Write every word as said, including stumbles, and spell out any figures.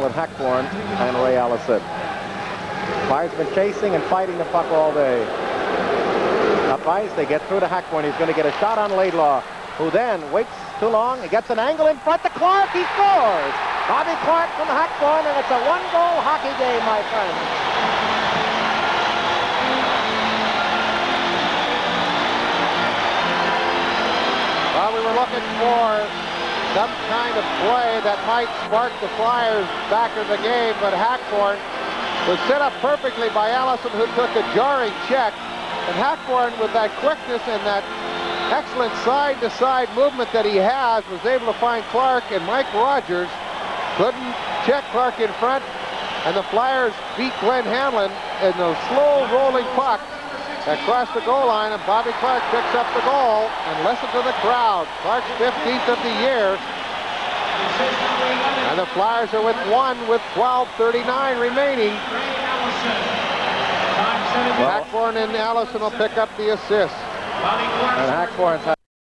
with Hackborn and Ray Allison. Flyers have been chasing and fighting the puck all day. Up ice, they get through to Hackborn. He's going to get a shot on Laidlaw, who then waits too long. He gets an angle in front to Clarke. He scores! Bobby Clarke from Hackborn, and it's a one-goal hockey game, my friends. Well, we were looking for some kind of play that might spark the Flyers back in the game, but Hackborn was set up perfectly by Allison, who took a jarring check. And Hackborn, with that quickness and that excellent side-to-side movement that he has, was able to find Clarke, and Mike Rogers couldn't check Clarke in front, and the Flyers beat Glenn Hamlin in the slow rolling puck that crossed the goal line, and Bobby Clarke picks up the goal. And listen to the crowd. Clarke's fifteenth of the year. And the Flyers are with one with twelve thirty-nine remaining. Well, Hackborn and Allison will pick up the assist. And Hackborn's had